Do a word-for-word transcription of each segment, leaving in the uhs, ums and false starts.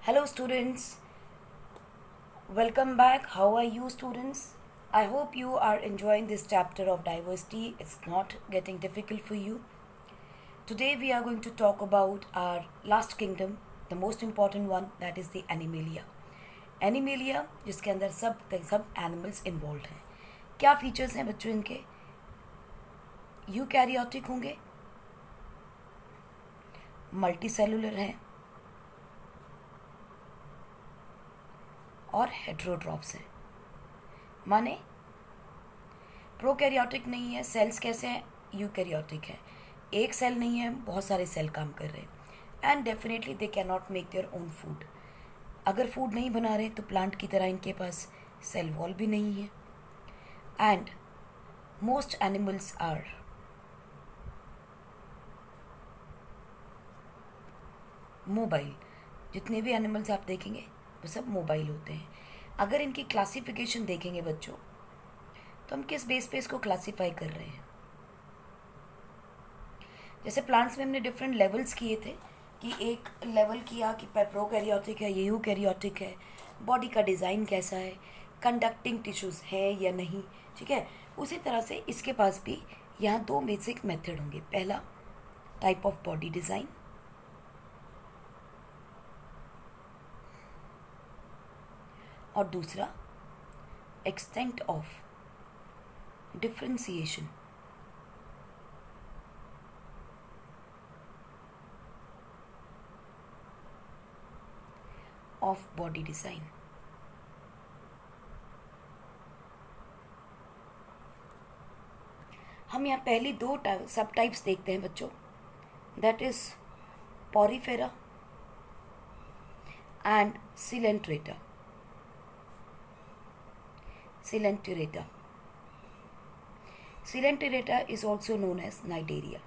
Hello students, welcome back. How are you students? I hope you are enjoying this chapter of diversity. It's not getting difficult for you. Today we are going to talk about our last kingdom, the most important one, that is the Animalia. Animalia जिसके अंदर सब सब animals involve हैं. क्या features हैं बच्चों इनके? Eukaryotic होंगे, मल्टी सेलुलर हैं और हेट्रोट्रॉफ्स हैं. माने प्रोकैरियोटिक नहीं है. सेल्स कैसे हैं? यूकैरियोटिक है. एक सेल नहीं है, बहुत सारे सेल काम कर रहे हैं. And definitely they can not make their own food. अगर फूड नहीं बना रहे तो प्लांट की तरह इनके पास सेल वॉल भी नहीं है. And most animals are mobile. जितने भी एनिमल्स आप देखेंगे वो सब मोबाइल होते हैं. अगर इनकी क्लासिफिकेशन देखेंगे बच्चों तो हम किस बेस पे इसको क्लासीफाई कर रहे हैं. जैसे प्लांट्स में हमने डिफरेंट लेवल्स किए थे कि एक लेवल किया कि प्रोकैरियोटिक है, ये यूकैरियोटिक है, बॉडी का डिज़ाइन कैसा है, कंडक्टिंग टिश्यूज़ है या नहीं. ठीक है, उसी तरह से इसके पास भी यहाँ दो बेसिक मेथड होंगे. पहला टाइप ऑफ बॉडी डिज़ाइन और दूसरा extent of differentiation. Of body design. हम यहाँ पहली दो सब टाइप्स देखते हैं बच्चों. That is Porifera and Coelenterata. Coelenterata सिलेंट्रेटा is also known as Cnidaria.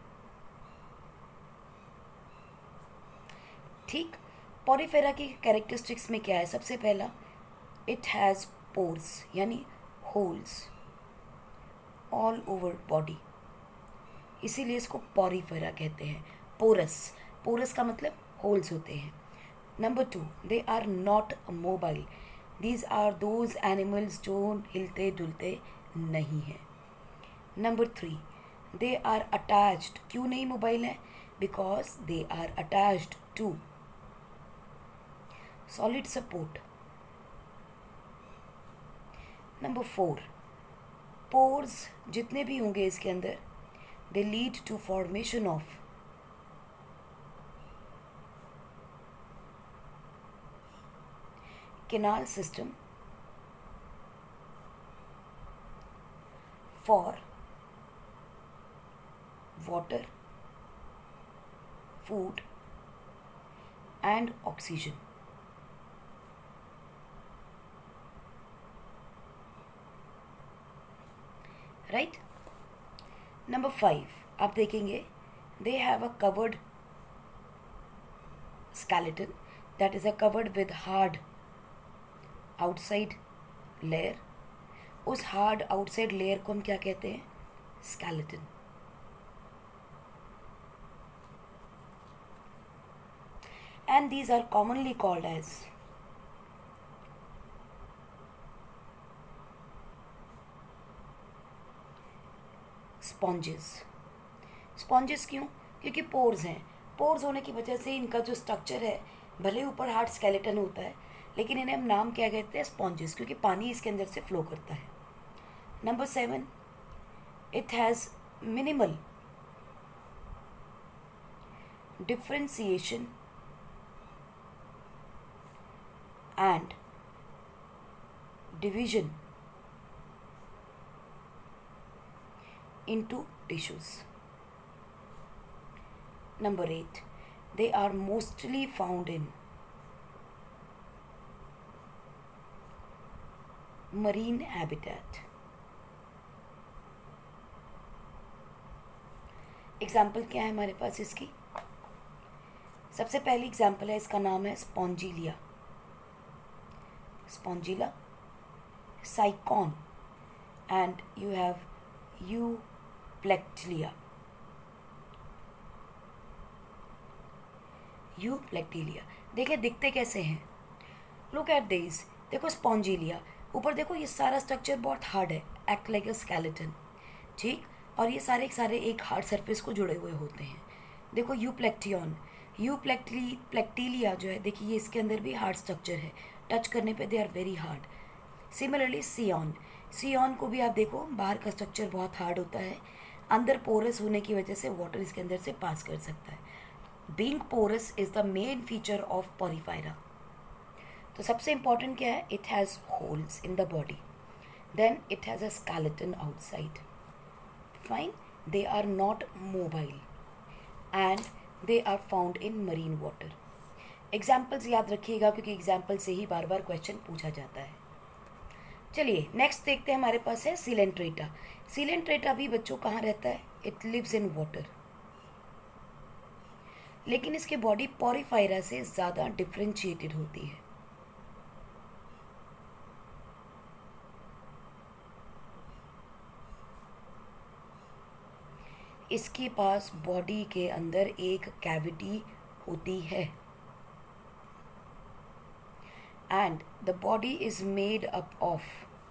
ठीक. पोरिफेरा की कैरेक्टरिस्टिक्स में क्या है? सबसे पहला, इट हैज़ पोर्स यानी होल्स ऑल ओवर बॉडी, इसीलिए इसको पोरिफेरा कहते हैं. पोरस पोरस का मतलब होल्स होते हैं. Number two, they are not mobile. These are those animals जो हिलते डुलते नहीं हैं. Number three, they are attached. क्यों नहीं मोबाइल हैं? Because they are attached to solid support. Number four, pores जितने भी होंगे इसके अंदर, they lead to formation of canal system for water, food and oxygen. Right? Number five, आप देखेंगे they have a covered skeleton, that is a covered with hard outside layer. उस hard outside layer को हम क्या कहते हैं? Skeleton. And these are commonly called as sponges. Sponges क्यों? क्योंकि पोर्स हैं. पोर्स होने की वजह से इनका जो स्ट्रक्चर है, भले ऊपर हार्ड स्केलेटन होता है, लेकिन इन्हें हम नाम क्या कहते हैं? स्पॉन्जेस, क्योंकि पानी इसके अंदर से फ्लो करता है. Number seven, it has minimal differentiation and division into tissues. Number eight, they are mostly found in marine habitat. Example क्या है हमारे पास इसकी? सबसे पहली एग्जाम्पल है, इसका नाम है Spongilla. Spongilla, Sycon and you have Euplectella. Euplectella. देखिए दिखते कैसे हैं? लुक एट दिस, देखो स्पॉन्जिलिया, ऊपर देखो ये सारा स्ट्रक्चर बहुत हार्ड है, एक्ट लाइक अ स्केलेटन, ठीक, और ये सारे सारे एक हार्ड सरफेस को जुड़े हुए होते हैं। देखो यूप्लेक्टियन, यू प्लेक्टी प्लेक्टीलिया जो है, देखिए ये इसके अंदर भी हार्ड स्ट्रक्चर है, टच करने पे they are very hard. Similarly Sycon, Sycon को भी आप देखो बाहर का स्ट्रक्चर बहुत हार्ड होता है, अंदर पोरस होने की वजह से वाटर इसके अंदर से पास कर सकता है। Being porous is the main feature of Porifera. तो सबसे इंपॉर्टेंट क्या है, it has holes in the body, then it has a skeleton outside, fine, they are not mobile and they are found in marine water. Examples याद रखिएगा क्योंकि example से ही बार बार question पूछा जाता है। चलिए नेक्स्ट देखते हैं, हमारे पास है सिलेंट्रेटा। सिलेंट्रेटा भी बच्चों कहाँ रहता है, इट लिव्स इन वाटर, लेकिन इसके बॉडी पॉरीफायरा से ज़्यादा डिफ्रेंशिएटेड होती है। इसके पास बॉडी के अंदर एक कैविटी होती है and the body is made up of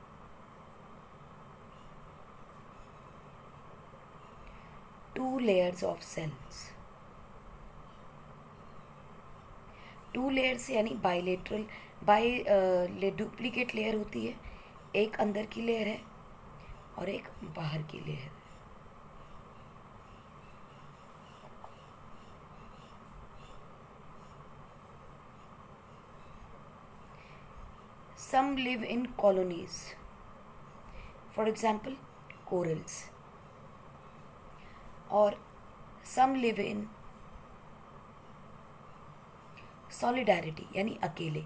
two layers of cells, two layers यानी बाइलेटरल, बाई डुप्लीकेट लेयर होती है, एक अंदर की लेयर है और एक बाहर की लेयर है। Some live in colonies, for example corals, or some live in solidarity यानी अकेले,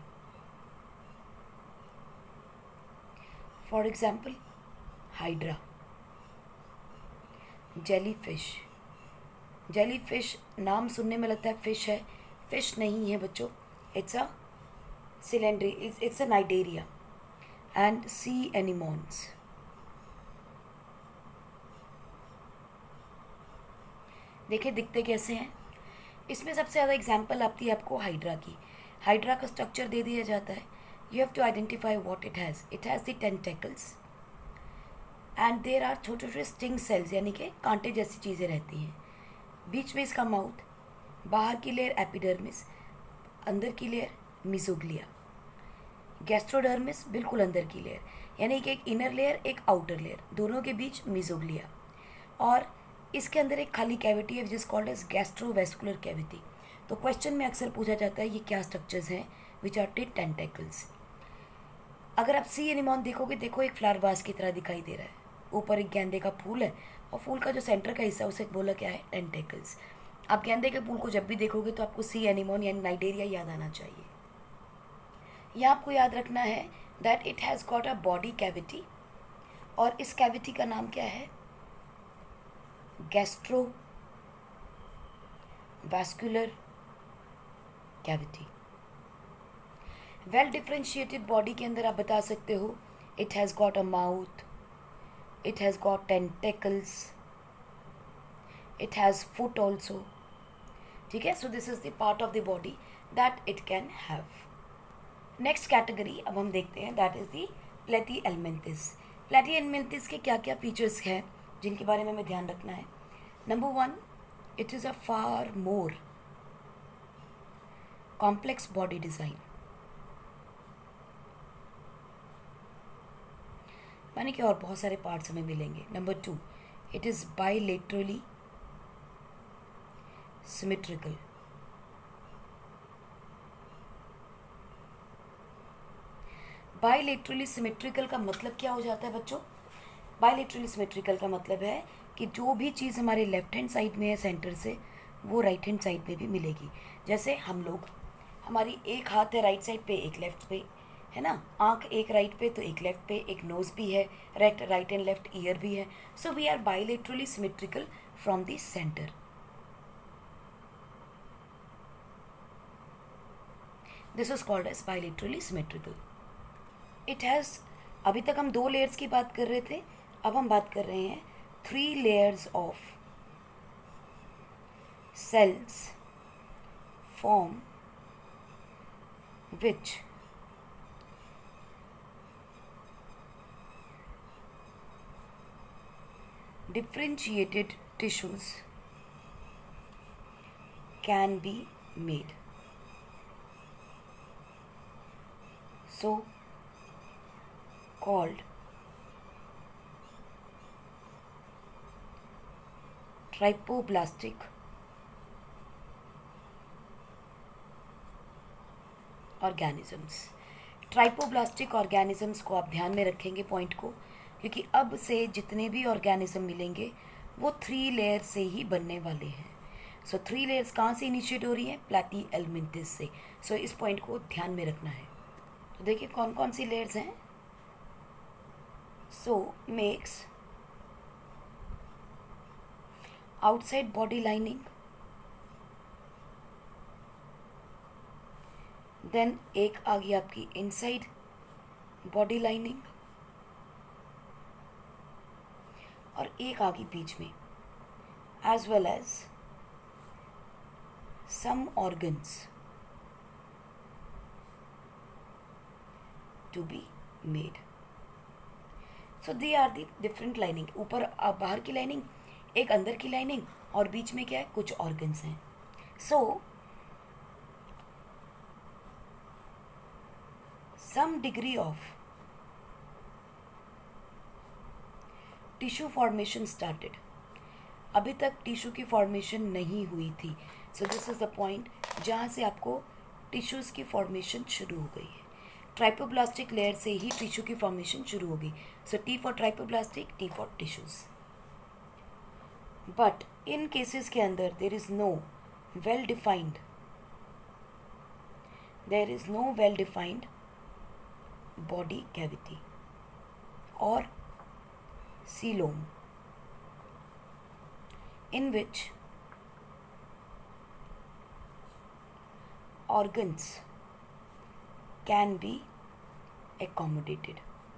for example Hydra. Jellyfish, jellyfish नाम सुनने में लगता है फिश है, फिश नहीं है बच्चों, it's a coelenterate, it's a Cnidaria. And sea anemones, देखिए दिखते कैसे हैं। इसमें सबसे ज़्यादा एग्जाम्पल आती है आपको हाइड्रा की। हाइड्रा का स्ट्रक्चर दे दिया जाता है, you have to identify what it has, it has the tentacles and there are छोटे छोटे स्टिंग सेल्स यानी कि कांटे जैसी चीज़ें रहती हैं, बीच में इसका माउथ, बाहर की लेयर एपिडर्मिस, अंदर की लेयर मिजोग्लिया, गैस्ट्रोडर्मिस बिल्कुल अंदर की लेयर, यानी कि एक इनर लेयर एक आउटर लेयर, दोनों के बीच मिजोग्लिया, और इसके अंदर एक खाली कैविटी है which is called as gastrovascular cavity. तो क्वेश्चन में अक्सर पूछा जाता है ये क्या स्ट्रक्चर्स हैं, विच आर टेंटेकल्स। टेंटेकल्स। अगर आप सी एनिमोन देखोगे, देखो एक फ्लावर वास की तरह दिखाई दे रहा है, ऊपर एक गेंदे का फूल है और फूल का जो सेंटर का हिस्सा उसे बोला क्या है, टेंटेकल्स। आप गेंदे के फूल को जब भी देखोगे तो आपको सी एनिमोन यानी नाइडेरिया याद आना चाहिए। यह आपको याद रखना है that it has got a body cavity, और इस कैविटी का नाम क्या है, gastro vascular cavity. Well differentiated body के अंदर आप बता सकते हो it has got a mouth, it has got tentacles, it has foot also, ठीक है। So this is the part of the body that it can have. Next category अब हम देखते हैं, दैट इज दी प्लेटीहेल्मिन्थिस। प्लेटीहेल्मिन्थिस के क्या क्या फीचर्स हैं जिनके बारे में हमें ध्यान रखना है। Number one, it is a far more complex body design, माने कि और बहुत सारे पार्ट्स हमें मिलेंगे। Number two, it is bilaterally symmetrical, bilaterally symmetrical का मतलब क्या हो जाता है बच्चों, बाइलेटरली सिमेट्रिकल का मतलब है कि जो भी चीज़ हमारे लेफ्ट हैंड साइड में है सेंटर से, वो राइट हैंड साइड में भी मिलेगी। जैसे हम लोग, हमारी एक हाथ है राइट साइड पे, एक लेफ्ट पे, है ना, आंख एक राइट पे तो एक लेफ्ट पे, एक नोज भी है, right right and left ear भी है। So we are bilaterally symmetrical from the centre. This is called as bilaterally symmetrical. It has, अभी तक हम दो लेयर्स की बात कर रहे थे, अब हम बात कर रहे हैं three layers of cells form which differentiated tissues can be made. So called triploblastic organisms. Triploblastic organisms को आप ध्यान में रखेंगे पॉइंट को, क्योंकि अब से जितने भी ऑर्गेनिज्म मिलेंगे वो थ्री लेयर से ही बनने वाले हैं। सो थ्री लेयर्स कहाँ से इनिशिएट हो रही हैं? प्लैटी एलिमेंटिस से। सो so, इस पॉइंट को ध्यान में रखना है। तो देखिए कौन कौन सी लेयर्स हैं। So makes outside body lining, then एक आ गई आपकी इनसाइड बॉडी लाइनिंग, और एक आ गई बीच में, as well as some organs to be made. So they are the different lining. ऊपर बाहर की लाइनिंग, एक अंदर की लाइनिंग, और बीच में क्या है? कुछ ऑर्गन्स हैं। So some degree of tissue formation started. अभी तक टिश्यू की फॉर्मेशन नहीं हुई थी। So this is the point जहाँ से आपको टिश्यूज़ की फॉर्मेशन शुरू हो गई है। ट्राइपोब्लास्टिक लेयर से ही टिश्यू की फॉर्मेशन शुरू होगी। So T for triploblastic, T for tissues. But in cases के अंदर there is no well defined there is no well defined body cavity और coelom in which organs can be accommodated।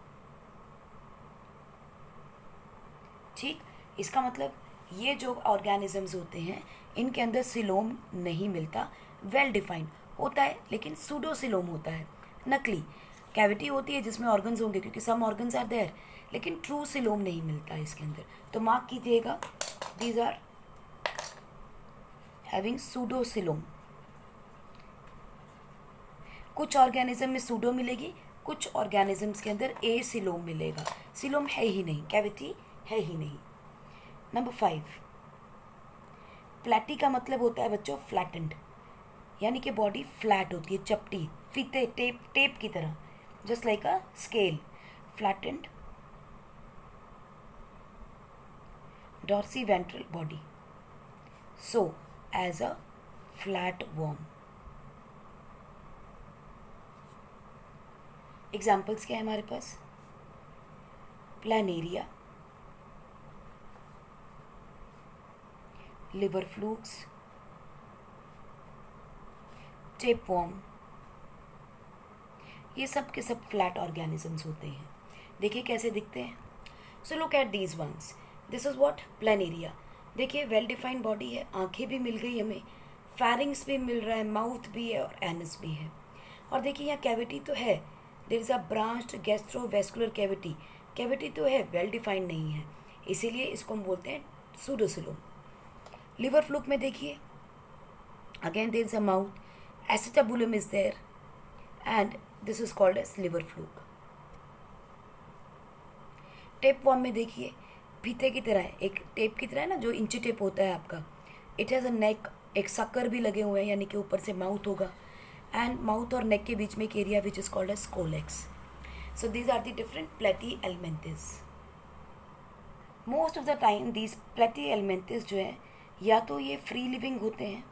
ठीक, इसका मतलब ये जो ऑर्गेनिजम्स होते हैं इनके अंदर सिलोम नहीं मिलता। वेल डिफाइंड होता है लेकिन सूडो सिलोम होता है, नकली कैविटी होती है जिसमें ऑर्गन्स होंगे, क्योंकि सम ऑर्गन्स आर देयर, लेकिन ट्रू सिलोम नहीं मिलता इसके अंदर। तो मार्क कीजिएगा, these are having pseudo coelom. कुछ ऑर्गेनिज्म में सूडो मिलेगी, कुछ ऑर्गेनिजम्स के अंदर ए सिलोम मिलेगा। सिलोम है ही नहीं, कैविटी है ही नहीं। नंबर फाइव, प्लैटी का मतलब होता है बच्चों फ्लैटेंड, यानी कि बॉडी फ्लैट होती है, चपटी, फीते, टेप टेप की तरह, just like a scale. Flattened dorsiventral body, so as a flat worm. Examples क्या है हमारे पास? प्लानेरिया, लिवर फ्लूक्स, टेपवर्म, ये सब के सब फ्लैट ऑर्गेनिजम्स होते हैं। देखिए कैसे दिखते हैं। So look at these ones. This is what? Planaria. देखिए वेल डिफाइंड बॉडी है, आंखें भी मिल गई हमें, फैरिंग्स भी मिल रहा है, माउथ भी है और एनस भी है। और देखिए यहाँ कैविटी तो है, there is a branched gastrovascular cavity. Cavity तो है, वेल डिफाइंड नहीं है, इसीलिए इसको हम बोलते हैं सूडोसिलोम। लिवर फ्लूक में देखिए, again there is a mouth, acetabulum is there and this is called as liver fluke. Tapeworm में देखिए, फीते की तरह है, एक टेप की तरह है ना, जो इंची टेप होता है आपका। इट हैज़ अ नेक, एक सक्कर भी लगे हुए हैं, यानी कि ऊपर से माउथ होगा, एंड माउथ और नेक के बीच में एक area which is called as scolex. So these are the different Platyhelminthes. Most of the time these Platyhelminthes जो है, या तो ये फ्री लिविंग होते हैं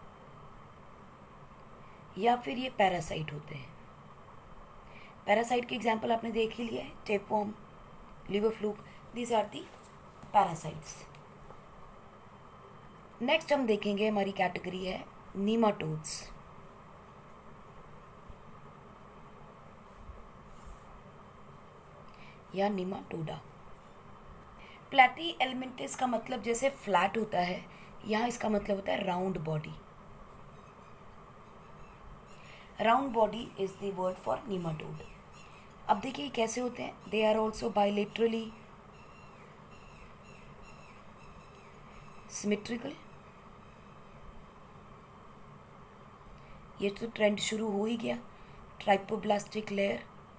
या फिर ये पैरासाइट होते हैं। पैरासाइट के एग्जाम्पल आपने देख ही लिया है, tapeworm, liver fluke, these are the parasites. Next हम देखेंगे, हमारी कैटेगरी है नीमाटोड्स। या नीमाटोडा। प्लैटी एलिमेंटिस का मतलब जैसे फ्लैट होता है, यहाँ इसका मतलब होता है round body. Round body is the word for nematode. अब देखिए कैसे होते हैं, they are also bilaterally symmetrical, ये तो ट्रेंड शुरू हो ही गया। ट्राइपोब्लास्टिक लेयर,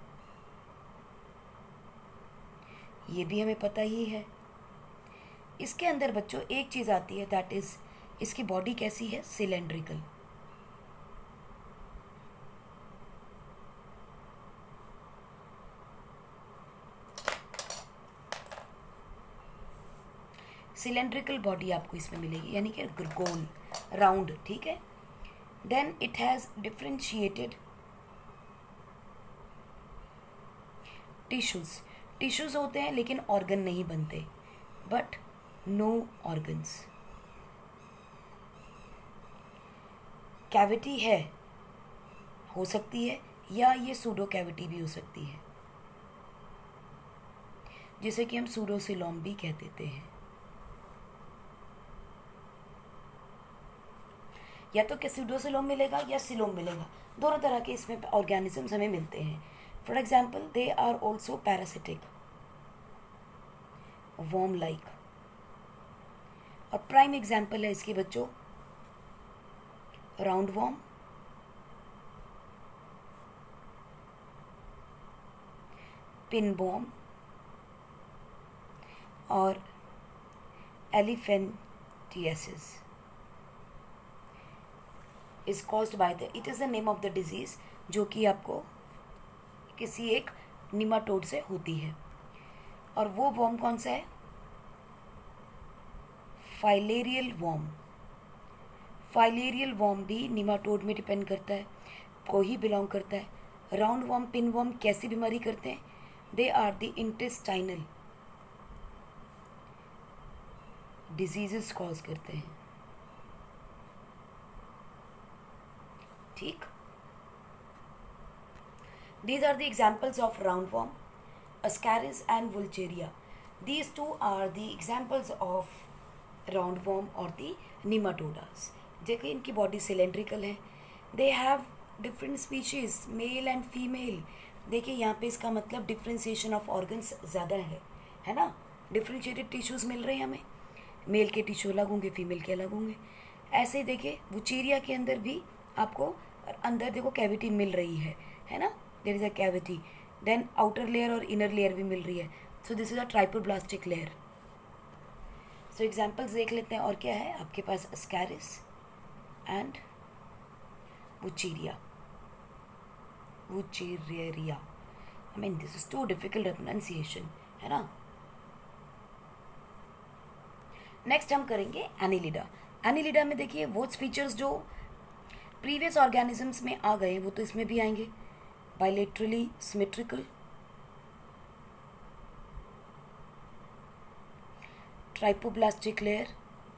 ये भी हमें पता ही है। इसके अंदर बच्चों एक चीज़ आती है, दैट इज इसकी बॉडी कैसी है, सिलेंड्रिकल। सिलेंड्रिकल बॉडी आपको इसमें मिलेगी, यानी कि गोल राउंड, ठीक है। Then it has differentiated tissues. Tissues होते हैं लेकिन ऑर्गन नहीं बनते, बट नो ऑर्गन्स। कैविटी है, हो सकती है, या ये सूडो कैविटी भी हो सकती है, जिसे कि हम सूडोसिलोम भी कह देते हैं। या तो क्या सूडोसिलोम मिलेगा या सिलोम मिलेगा, दोनों तरह के इसमें ऑर्गेनिजम्स हमें मिलते हैं। For example they are also parasitic, worm like. और प्राइम एग्जाम्पल है इसके बच्चों राउंड वॉर्म, पिन वॉर्म और elephantiasis. Is caused by the, it is the name of the disease, जो कि आपको किसी एक निमाटोड से होती है। और वो वॉर्म कौन सा है, फाइलेरियल वॉर्म। फाइलेरियल वॉर्म भी निमाटोड में डिपेंड करता है, को ही बिलोंग करता है। राउंड वॉर्म, पिन वॉर्म कैसी बीमारी करते हैं, they are the intestinal diseases cause करते हैं, ठीक। These are the examples of roundworm, Ascaris and Vulgaria. These two are the examples of roundworm or the nematodas. देखिए इनकी बॉडी सिलेंड्रिकल है, they have different species, male and female. देखिए यहाँ पे इसका मतलब डिफ्रेंसिएशन ऑफ ऑर्गन्स ज़्यादा है, है ना। डिफ्रेंशिएटेड टिश्यूज़ मिल रहे हैं हमें, मेल के टिश्यू अलग होंगे, फीमेल के अलग होंगे। ऐसे ही देखिए वुचेरिया के अंदर भी आपको अंदर देखो कैविटी मिल रही है, है ना, there is a cavity. Then outer layer और इनर लेयर भी मिल रही है, so this is a triploblastic layer. So examples देख लेते हैं, और क्या है आपके पास, Ascaris and Wuchereria, Wuchereria. I mean this is too difficult pronunciation, है ना। नेक्स्ट हम करेंगे एनिलिडा। एनिलिडा में देखिए वो फीचर्स जो प्रीवियस ऑर्गेनिजम्स में आ गए वो तो इसमें भी आएंगे। Bilaterally symmetrical, triploblastic layer,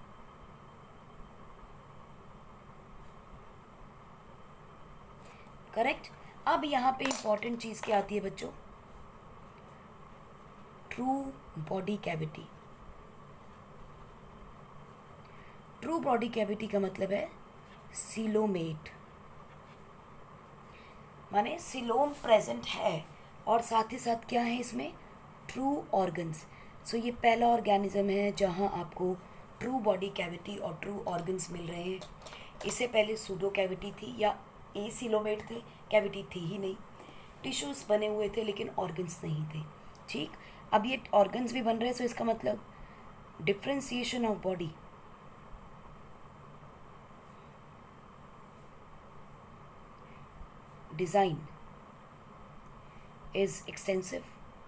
correct. अब यहाँ पे इंपॉर्टेंट चीज क्या आती है बच्चों, true body cavity. True body cavity का मतलब है सिलोमेट, माने सिलोम प्रेजेंट है और साथ ही साथ क्या है इसमें, ट्रू ऑर्गन्स। सो ये पहला ऑर्गेनिज्म है जहाँ आपको ट्रू बॉडी कैविटी और ट्रू ऑर्गन्स मिल रहे हैं। इससे पहले सूडो कैविटी थी या ए सिलोमेट थे, कैविटी थी ही नहीं, टिश्यूज बने हुए थे लेकिन ऑर्गन्स नहीं थे, ठीक। अब ये ऑर्गन्स भी बन रहे हैं, सो इसका मतलब differentiation of body, design is extensive.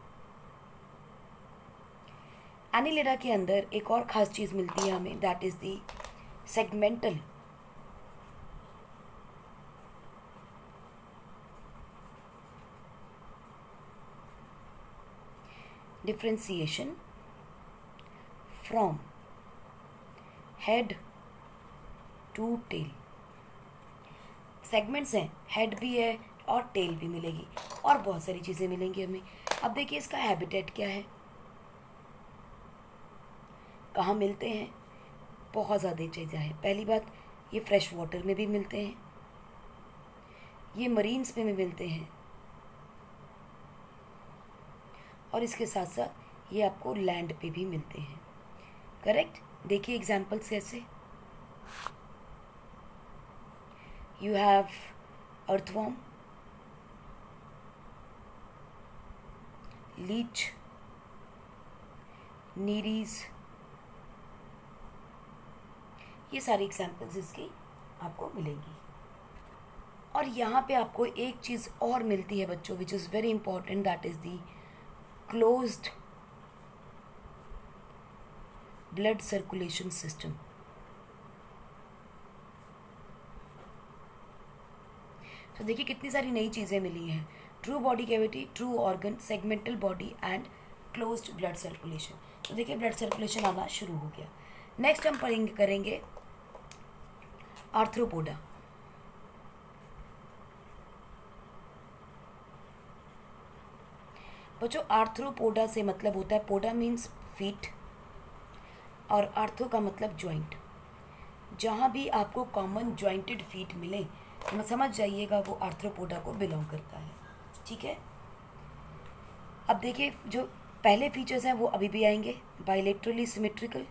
Annelida के अंदर एक और खास चीज मिलती है हमें, that is the segmental differentiation from head to tail. Segments हैं, हेड भी है और टेल भी मिलेगी और बहुत सारी चीज़ें मिलेंगी हमें। अब देखिए इसका हैबिटेट क्या है, कहाँ मिलते हैं, बहुत ज़्यादा चीज़ें हैं। पहली बात, ये फ्रेश वाटर में भी मिलते हैं, ये मरीन्स में भी मिलते हैं, और इसके साथ साथ ये आपको लैंड पे भी मिलते हैं, करेक्ट। देखिए एग्जाम्पल्स कैसे, you have earthworm, leech, Nereis, ये सारी एग्जाम्पल्स इसकी आपको मिलेंगी। और यहाँ पे आपको एक चीज़ और मिलती है बच्चों, which is very important, that is the closed blood circulation system. तो देखिए कितनी सारी नई चीज़ें मिली हैं, true body cavity, true organ, segmental body and closed blood circulation. तो देखिए ब्लड सर्कुलेशन आना शुरू हो गया। नेक्स्ट हम पढ़ेंगे करेंगे आर्थ्रोपोडा। बच्चों आर्थ्रोपोडा से मतलब होता है, पोडा मीन्स फीट और आर्थो का मतलब जॉइंट। जहाँ भी आपको कॉमन जॉइंटेड फीट मिले तो समझ जाइएगा वो आर्थ्रोपोडा को बिलोंग करता है, ठीक है। अब देखिए जो पहले फीचर्स हैं वो अभी भी आएंगे, बाइलेटरली सिमेट्रिकल,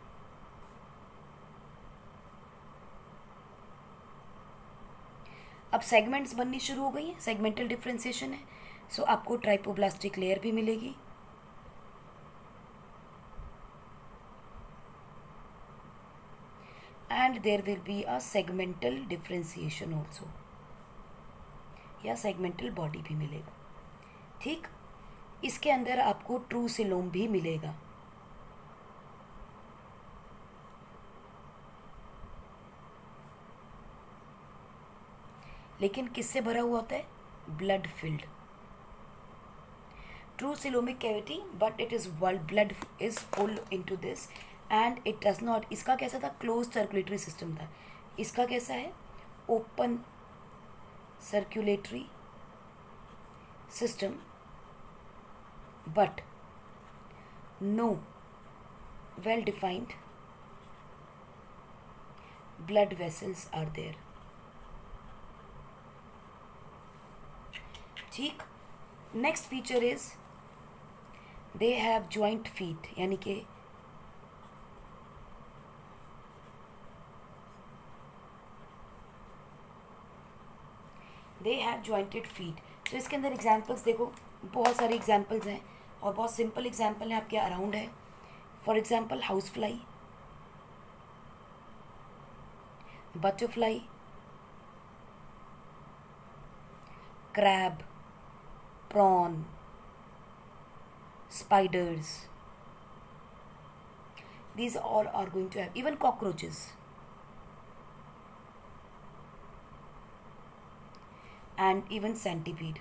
अब सेगमेंट्स बननी शुरू हो गई हैं, सेगमेंटल डिफ्रेंसिएशन है, सो so, आपको ट्राइपोब्लास्टिक लेयर भी मिलेगी। And there will be a segmental differentiation also, या सेगमेंटल बॉडी भी मिलेगा, ठीक। इसके अंदर आपको ट्रू सिलोम भी मिलेगा। लेकिन किससे भरा हुआ होता है, blood filled. True coelomic cavity but it is blood is full into this and it does not, इसका कैसा था, क्लोज सर्कुलेटरी सिस्टम था। इसका कैसा है, open circulatory system but no well defined blood vessels are there, ठीक। Next feature is they have joint feet, यानी कि दे हैव जॉइंटेड फीट। तो इसके अंदर एग्जाम्पल्स देखो, बहुत सारे एग्जाम्पल्स हैं और बहुत सिंपल एग्जाम्पल है आपके अराउंड है। For example house fly, butterfly, crab, prawn, spiders, these all are going to have, even cockroaches and even centipede.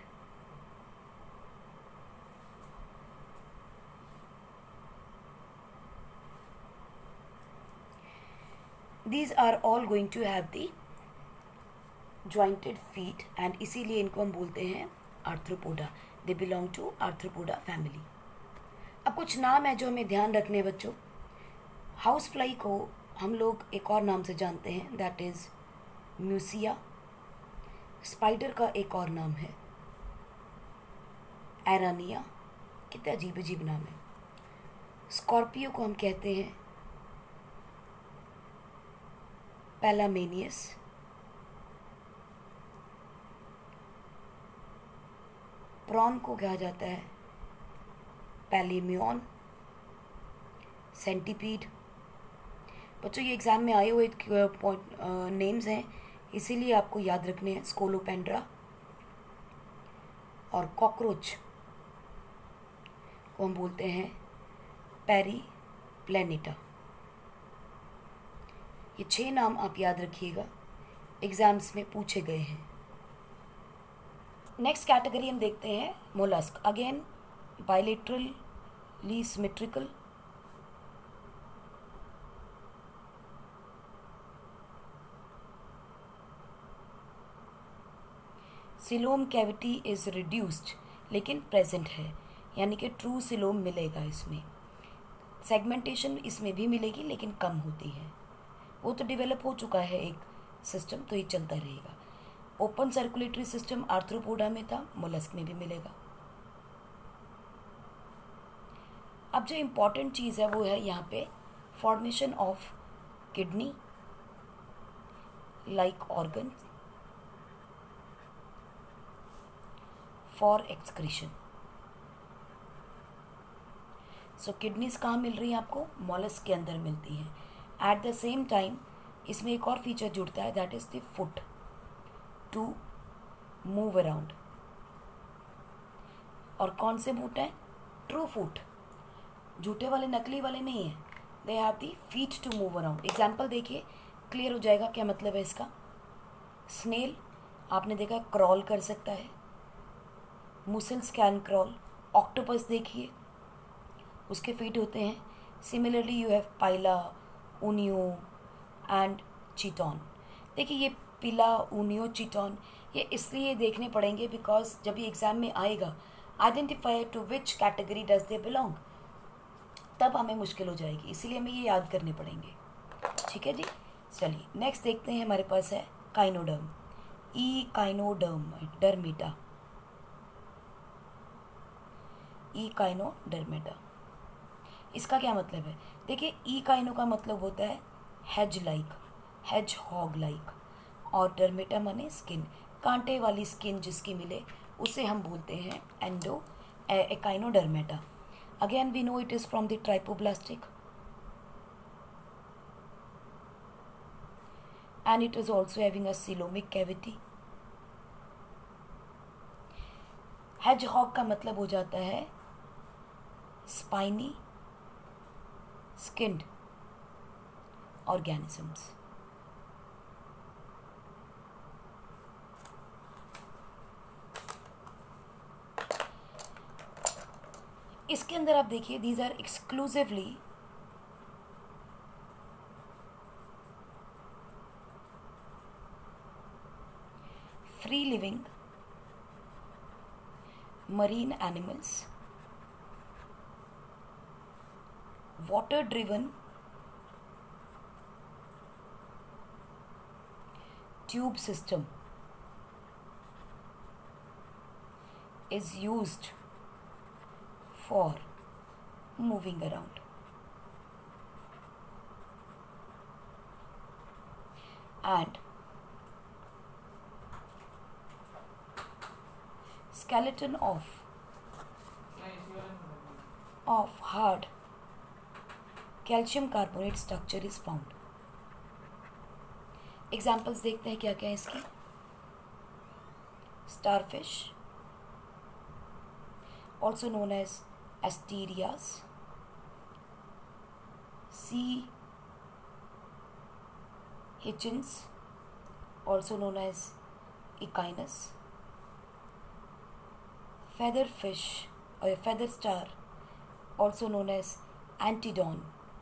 These are all going to have the jointed feet and इसीलिए इनको हम बोलते हैं Arthropoda. They belong to Arthropoda family. अब कुछ नाम है जो हमें ध्यान रखने हैं बच्चों। हाउस फ्लाई को हम लोग एक और नाम से जानते हैं, दैट इज म्यूसिया। स्पाइडर का एक और नाम है एरानिया, कितने अजीब अजीब नाम है। स्कॉर्पियो को हम कहते हैं पैलामेनियस। प्रॉन को कहा जाता है पैलेमियन। सेंटीपीड, बच्चों ये एग्ज़ाम में आए हुए नेम्स हैं इसीलिए आपको याद रखने हैं। स्कोलोपेंड्रा और कॉकरोच को हम बोलते हैं पेरी प्लेनेटा। ये छह नाम आप याद रखिएगा, एग्जाम्स में पूछे गए हैं। नेक्स्ट कैटेगरी हम देखते हैं mollusc. Again bilaterally symmetrical, coelom cavity is reduced लेकिन प्रेजेंट है, यानी कि ट्रू सिलोम मिलेगा इसमें। सेगमेंटेशन इसमें भी मिलेगी लेकिन कम होती है, वो तो डेवलप हो चुका है एक सिस्टम, तो ये चलता रहेगा। ओपन सर्कुलेटरी सिस्टम आर्थ्रोपोडा में था, मोलस्क में भी मिलेगा। अब जो इम्पॉर्टेंट चीज़ है वो है यहाँ पे formation of kidney like organ for excretion. So kidneys कहाँ मिल रही हैं आपको? मॉलस्क के अंदर मिलती हैं. एट द सेम टाइम इसमें एक और फीचर जुड़ता है, that is the foot to move around. और कौन से फुट हैं? ट्रू फुट, झूठे वाले, नकली वाले नहीं है. They have the feet to move around. Example देखिए, क्लियर हो जाएगा क्या मतलब है इसका. स्नेल आपने देखा क्रॉल कर सकता है, मुसल्स कैन क्रॉल. ऑक्टोपस देखिए उसके फीट होते हैं. Similarly you have Pila, Unio and Chiton. देखिए ये पिला, ऊनियो, चीटॉन ये इसलिए देखने पड़ेंगे बिकॉज जब ये एग्जाम में आएगा identify to which category does they belong, तब हमें मुश्किल हो जाएगी, इसीलिए हमें ये याद करने पड़ेंगे. ठीक है जी. चलिए नेक्स्ट देखते हैं, हमारे पास है काइनोडर्म. ई काइनोडर्म डर्मिटा. ई काइनोडर्मिटा इसका क्या मतलब है? देखिए ई काइनो का मतलब होता है hedge like, hedgehog like, और डर्मेटा माने स्किन, कांटे वाली स्किन जिसकी मिले उसे हम बोलते हैं एंडो Echinodermata. Again we know it is from the triploblastic and it is also having a coelomic cavity. hedgehog का मतलब हो जाता है spiny skinned organisms. इसके अंदर आप देखिए these are exclusively free living marine animals, water driven tube system is used for moving around. And skeleton of of hard calcium carbonate structure is found. Examples देखते हैं क्या क्या है इसकी. starfish also known as asterias, sea hichens also known as echinus, feather fish or feather star also known as antedon,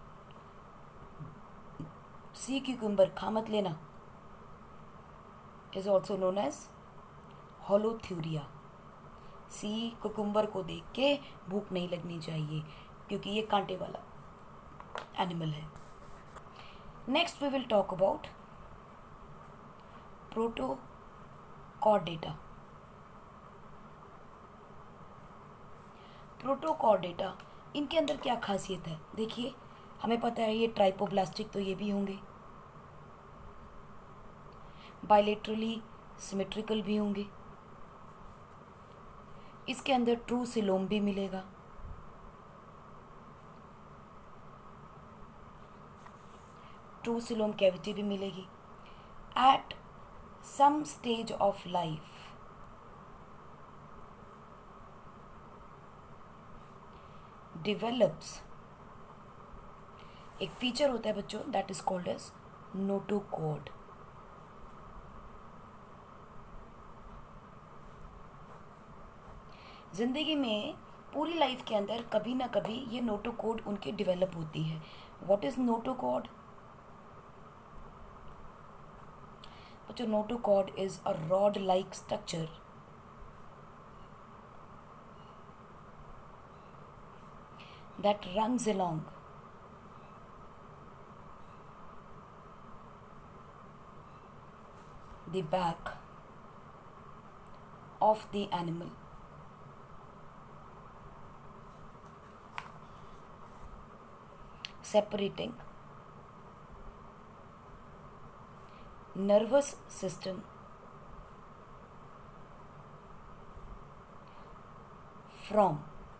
sea cucumber खा मत लेना is also known as holothuria. Sea cucumber को देख के भूख नहीं लगनी चाहिए क्योंकि ये कांटे वाला एनिमल है. Next we will talk about Protochordata. Protochordata इनके अंदर क्या खासियत है? देखिए हमें पता है ये ट्राइपोब्लास्टिक, तो ये भी होंगे, बायलेटरली सिमेट्रिकल भी होंगे, इसके अंदर ट्रू सिलोम भी मिलेगा, ट्रू सिलोम कैविटी भी मिलेगी. At some stage of life develops एक फीचर होता है बच्चों, that is called as notochord. जिंदगी में पूरी लाइफ के अंदर कभी ना कभी ये नोटोकॉर्ड उनके डेवलप होती है. What is notochord? बच्चों notochord is a rod like structure that runs along the back of the animal separating nervous system from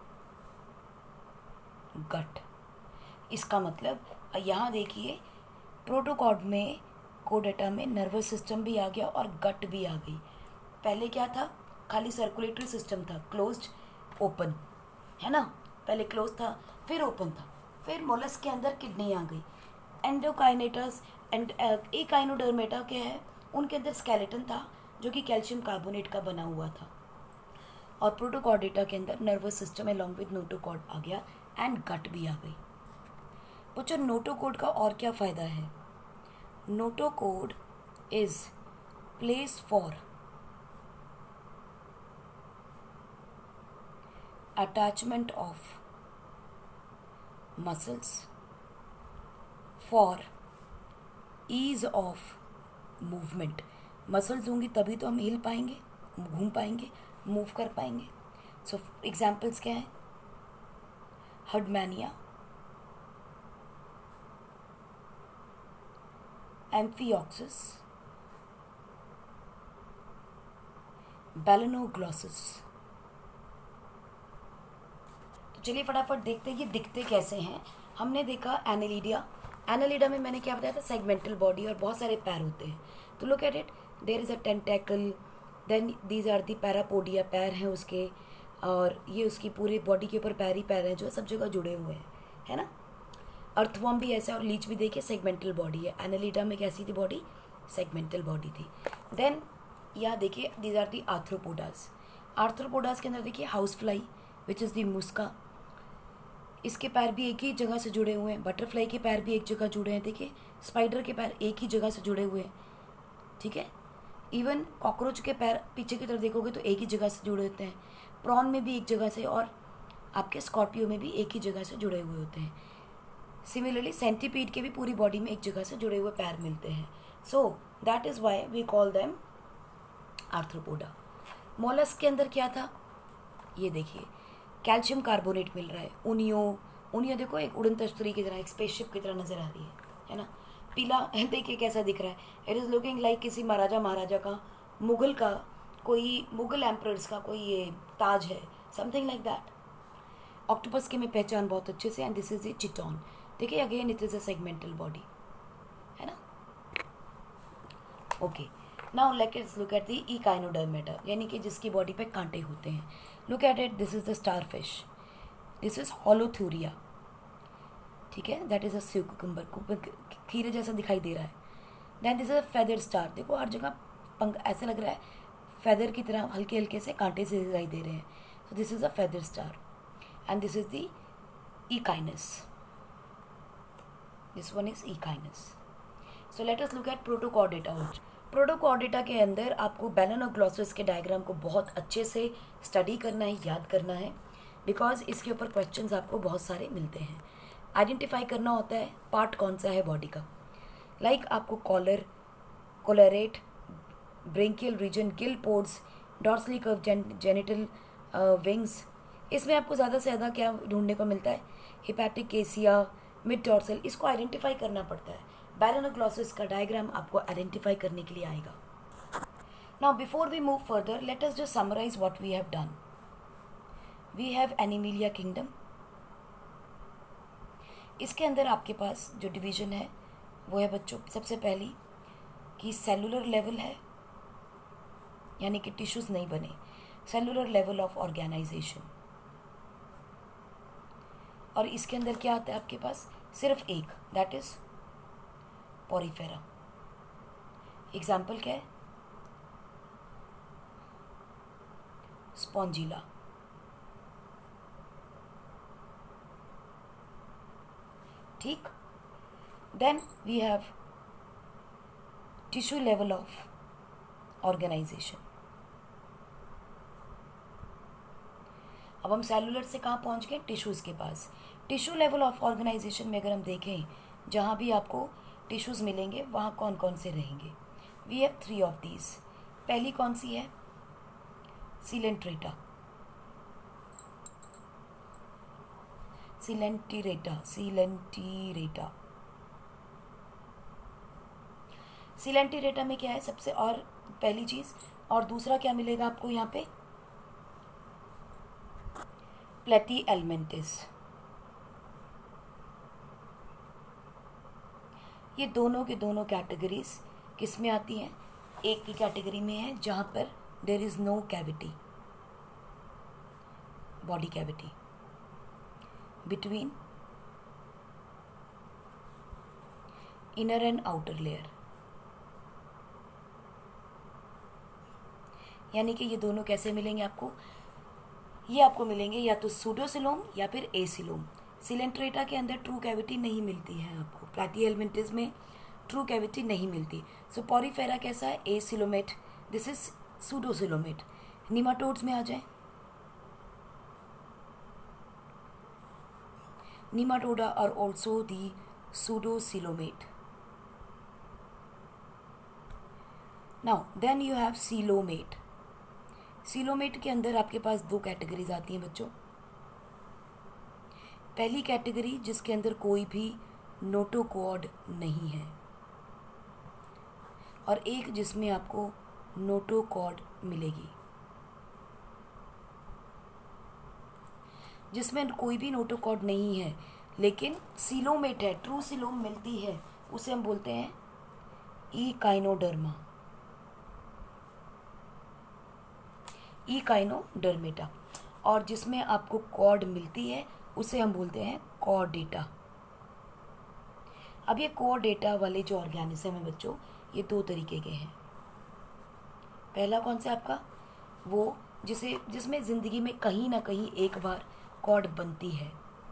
gut। इसका मतलब यहाँ देखिए प्रोटोकॉड में कोडेटा में नर्वस सिस्टम भी आ गया और गट भी आ गई। पहले क्या था, खाली सर्कुलेटरी सिस्टम था, क्लोज्ड ओपन, है ना, पहले क्लोज था फिर ओपन था, फिर मोलस्क के अंदर किडनी आ गई। एंडोकाइनेटस एंड एकाइनोडर्मेटा क्या है, उनके अंदर स्केलेटन था जो कि कैल्शियम कार्बोनेट का बना हुआ था। और प्रोटोकॉर्डेटा के अंदर nervous system along with notochord आ गया एंड गट भी आ गई। बच्चों नोटोकॉर्ड का और क्या फ़ायदा है, notochord is place for attachment of muscles for ease of movement. Muscles होंगी तभी तो हम हिल पाएंगे, घूम पाएंगे, मूव कर पाएंगे। सो एग्जाम्पल्स क्या हैं, हर्डमैनिया, एम्फियोक्सिस, बैलेनोग्लॉसिस। तो चलिए फटाफट देखते हैं ये दिखते कैसे हैं। हमने देखा एनालिडिया, एनालिडा में मैंने क्या बताया था, सेगमेंटल बॉडी और बहुत सारे पैर होते हैं। तो look at it, there is a tentacle, then these are the parapodia, पैर हैं उसके, और ये उसकी पूरी बॉडी के ऊपर पैर ही पैर हैं जो सब जगह जुड़े हुए हैं, है ना। अर्थवर्म भी ऐसा, और लीच भी देखिए सेगमेंटल बॉडी है। एनालिडा में कैसी थी बॉडी, सेगमेंटल बॉडी थी। देन यहाँ देखिए दीज आर दी आर्थ्रोपोडास, आर्थ्रोपोडास के अंदर देखिए house fly which is the Musca, इसके पैर भी एक ही जगह से जुड़े हुए हैं। बटरफ्लाई के पैर भी एक जगह जुड़े हैं, देखिए स्पाइडर के पैर एक ही जगह से जुड़े हुए हैं, ठीक है। इवन कॉकरोच के पैर पीछे की तरफ देखोगे तो एक ही जगह से जुड़े होते हैं। प्रॉन में भी एक जगह से, और आपके स्कॉर्पियो में भी एक ही जगह से जुड़े हुए होते हैं। सिमिलरली सेंटीपीड के भी पूरी बॉडी में एक जगह से जुड़े हुए पैर मिलते हैं। So that is why we call them Arthropoda. Mollusc के अंदर क्या था, ये देखिए कैल्शियम कार्बोनेट मिल रहा है। उनियो, उनियो देखो एक उड़न तस्तरी की तरह, एक स्पेसशिप की तरह नजर आ रही है, है ना। पीला देखिए कैसा दिख रहा है, इट इज़ लुकिंग लाइक किसी महाराजा महाराजा का, मुगल का, कोई मुगल एम्परर्स का कोई ये ताज है, समथिंग लाइक दैट। ऑक्टोपस की मैं पहचान बहुत अच्छे से, and this is a chiton. देखिए again it is a segmental body, है ना। Okay, now let us look at the Echinodermata, यानी कि जिसकी बॉडी पे कांटे होते हैं। Look at it, this is the starfish, this is Holothuria, ठीक है, that is a sea cucumber, खीरे जैसा दिखाई दे रहा है। Then this is a feather star, देखो हर जगह पंख ऐसे लग रहा है, फेदर की तरह हल्के हल्के से कांटे से दिखाई दे रहे हैं। So this is a feather star and this is the Echinus, this one is Echinus. So let us look at Protochordata also. Protochordata के अंदर आपको बैलेनोग्लॉसिस के डायग्राम को बहुत अच्छे से स्टडी करना है, याद करना है, बिकॉज इसके ऊपर क्वेश्चंस आपको बहुत सारे मिलते हैं। आइडेंटिफाई करना होता है पार्ट कौन सा है बॉडी का, लाइक like आपको collar, collarette, branchial region, gill ports, dorsally curve, genital wings, इसमें आपको ज़्यादा से ज़्यादा क्या ढूंढने को मिलता है, हिपैटिक केसिया, मिड डॉर्सल, इसको आइडेंटिफाई करना पड़ता है। बैलेनोग्लॉसिस का डायग्राम आपको आइडेंटिफाई करने के लिए आएगा। Now before we move further, let us just summarise what we have done. We have Animalia kingdom, इसके अंदर आपके पास जो डिवीजन है वो है बच्चों, सबसे पहली कि सेलुलर लेवल है, यानी कि टिश्यूज नहीं बने, सेलुलर लेवल ऑफ ऑर्गेनाइजेशन। और इसके अंदर क्या आता है आपके पास, सिर्फ एक, दैट इज पोरिफेरा। एग्जाम्पल क्या है, स्पॉन्जिला, ठीक। Then we have tissue level of organisation. अब हम सेलुलर से कहाँ पहुँच गए, टिश्यूज़ के पास। टिश्यू लेवल ऑफ ऑर्गेनाइजेशन में अगर हम देखें, जहाँ भी आपको टिश्यूज़ मिलेंगे वहाँ कौन कौन से रहेंगे, we have three of these. पहली कौन सी है, सीलेंट्रेटा। सिलेंटिरेटा, सिलेंटिरेटा। सिलेंटिरेटा में क्या है सबसे, और पहली चीज, और दूसरा क्या मिलेगा आपको यहाँ पे, प्लेटीहेल्मिन्थिस। ये दोनों के दोनों कैटेगरीज किस में आती हैं, एक की कैटेगरी में है जहां पर there is no cavity, body cavity between inner and outer layer, यानी कि ये दोनों कैसे मिलेंगे आपको, ये आपको मिलेंगे या तो सूडोसिलोम या फिर एसिलोम। सिलेंट्रेटा के अंदर ट्रू कैविटी नहीं मिलती है आपको, प्लैटीहेल्मिन्थिस में ट्रू कैविटी नहीं मिलती। सो पॉरीफेरा कैसा है, acoelomate, this is pseudocoelomate. Nematodes में आ जाए, Nematoda are also the pseudocoelomate. Now then you have coelomate. Coelomate के अंदर आपके पास दो कैटेगरीज आती हैं बच्चों। पहली कैटेगरी जिसके अंदर कोई भी नोटोकॉर्ड नहीं है, और एक जिसमें आपको नोटोकॉर्ड मिलेगी। जिसमें कोई भी नोटोकॉर्ड नहीं है लेकिन सीलोमेट है, ट्रू सीलोम मिलती है, उसे हम बोलते हैं इकाइनोडर्मा, इकाइनोडर्मेटा। और जिसमें आपको कॉर्ड मिलती है उसे हम बोलते हैं कॉर्डेटा। अब ये कॉर्डेटा वाले जो ऑर्गेनिज्म है बच्चों, ये दो तरीके के हैं। पहला कौन सा आपका, वो जिसे जिसमें जिंदगी में कहीं ना कहीं एक बार कॉर्ड बनती है,